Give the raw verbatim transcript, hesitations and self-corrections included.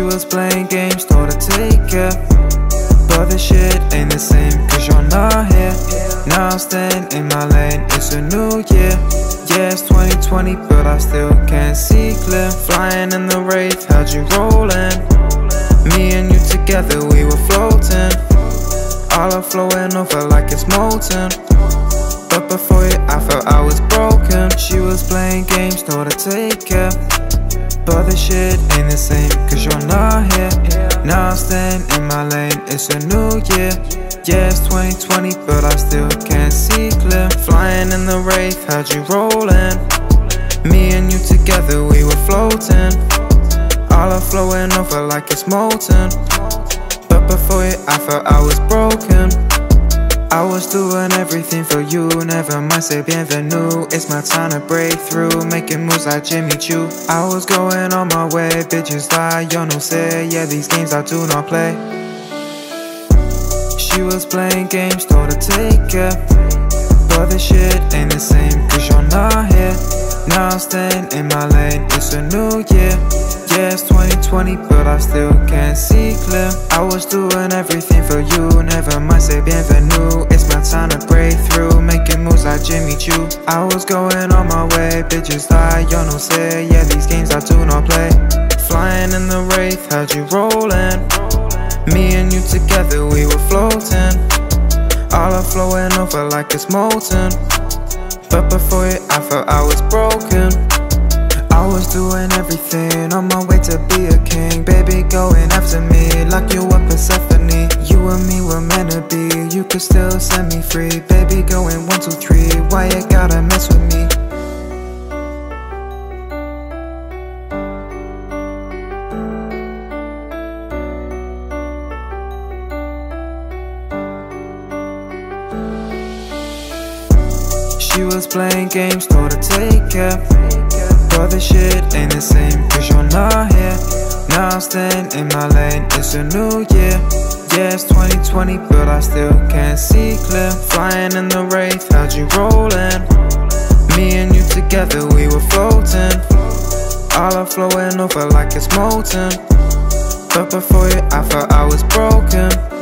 was playing games, told her take care, but this shit ain't the same cause you're not here. Now I'm staying in my lane, it's a new year. Yeah, it's twenty twenty, but I still can't see clear. Flying in the wraith, how'd you rollin'? Me and you together, we were floating. All are flowing over like it's molten. But before it, I felt I was broken. She was playing games, told her take care, but this shit ain't the same cause you're not here. Now I'm staying in my lane, it's a new year. Yeah, it's twenty twenty, but I still can't see clear. Flying in the wraith, how'd you rollin'? Me and you together, we were floating. All are flowing over like it's molten. But before it, I felt I was broken. I was doing everything for you, never mind say bienvenue. It's my time to break through, making moves like Jimmy Choo. I was going on my way, bitches lie, you no say. Yeah, these games I do not play. She was playing games, told her take care, but this shit ain't the same cause you're not here. Now I'm staying in my lane, it's a new year. Yeah, it's twenty twenty, but I still can't see clear. I was doing everything for you, never mind say bienvenue. It's my time to break through, making moves like Jimmy Choo. I was going on my way, bitches lie, you no say. Yeah, these games I do not play. Flying in the wraith, how'd you rollin'? Me and you together, we were floating. All are flowing over like it's molten. But before it, I felt I was broken. I was doing everything on my way to be a king. Baby going after me like you were Persephone. You and me were meant to be, you could still set me free. Baby going one, two, three, why you gotta mess with me? She was playing games, told her take care, but this shit ain't the same cause you're not here. Now I'm staying in my lane, it's a new year. Yeah, it's twenty twenty, but I still can't see clear. Flying in the wraith, how'd you rollin'? Me and you together, we were floating. All are flowing over like it's molten. But before it, I felt I was broken.